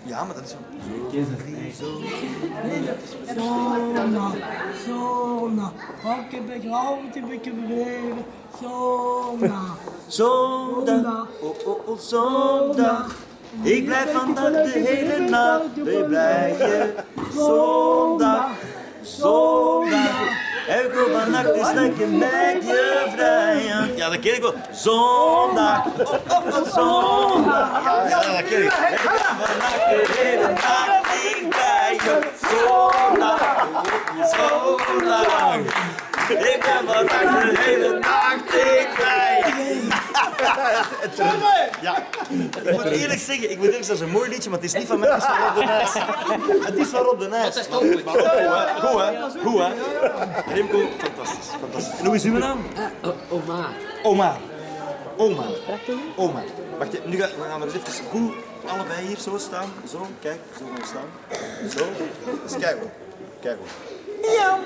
Ja, maar dat is wel... Zona, pak je begraven, je beetje bewegen. Zona, Zondag, oh, zondag. Ik blijf vandaag de hele nacht bij blijven. Zondag, zondag. En ik wil vannacht eens lekker met je vrijen. Ja, dat ken ik wel. Zondag, zondag. Ja, dat ken ik. Ik wil vannacht de hele nacht niet bij je. Zondag, zondag. Ik ben vandaag de hele nacht niet bij je. Ja, ik moet eerlijk zeggen, dat is een mooi liedje, maar het is niet van mij, het is van Rob de Nijs. Het is van Rob de Nijs. Dat is toch goed. Goed hè? Remco, fantastisch, fantastisch. En hoe is uw naam? Oma. Oma. Wacht, nu gaan we eens even goed allebei hier zo staan. Zo, kijk, zo gaan we staan. Zo. Dus kijk goed. Kijk goed. ja.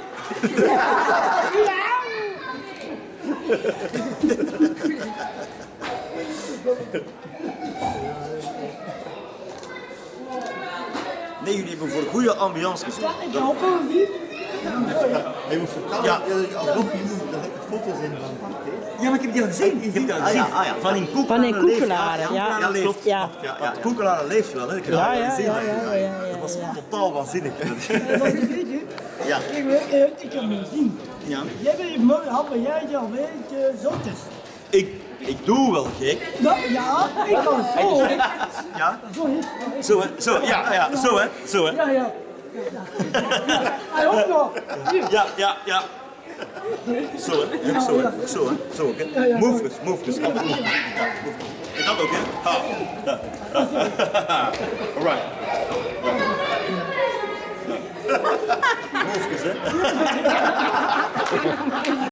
Nee, jullie hebben voor goede ambiance gezorgd. Ik hoop wel niet. Je moet vertellen, Ja. als Rob hier noemt, daar heb ik foto's in van. Ja, maar ik heb die al gezien. Ik heb die al gezien. Van in Koekelaren. Ja, leeft. klopt. Ja. Want Koekelaren leeft wel, hè? Ik heb dat al gezien. Dat was totaal waanzinnig. Dat was een beetje. Ja. Ik heb hem gezien. Ja. Jij bent een mooie hap, maar jij al weet zottes. Ik doe wel gek. Nou ja, ik kan zo. Ja? Zo hè. Zo hè, zo, ja, zo hè. Ja. Hij ook nog. Ja. Zo hè, zo hè. Move. Ja, en dat ook hè. Alright. Move hè.